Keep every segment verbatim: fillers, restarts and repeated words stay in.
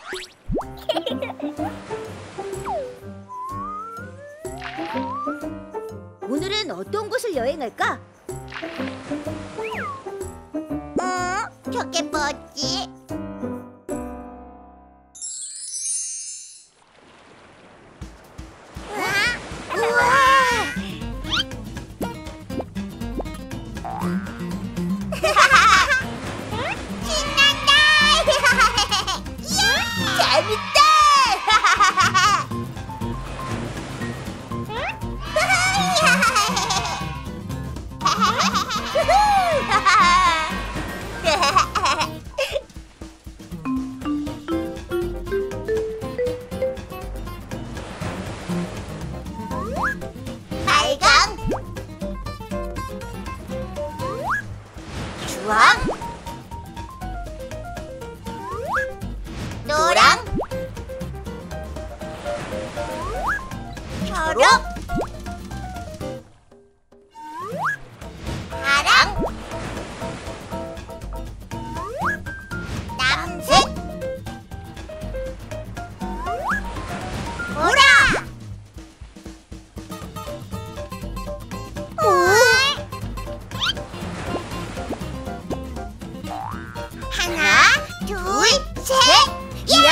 오늘은 어떤 곳을 여행할까? 어? 저게 뭐지? 우와! 우와! 신난다! 재밌다! 빨강, 주황, 노랑, 초록, 파랑, 남색, 보라. 하나, 둘, 셋, 야!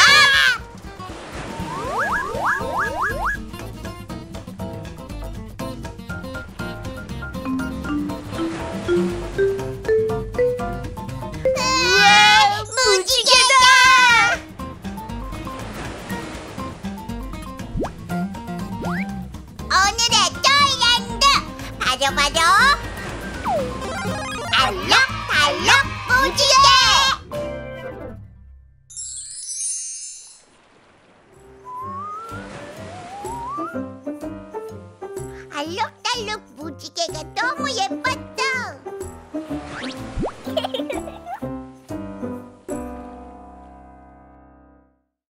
우와, 무지개다! 오늘의 토이랜드 바로 바로 알록달록 무지개! 알록달록 무지개가 너무 예뻤어.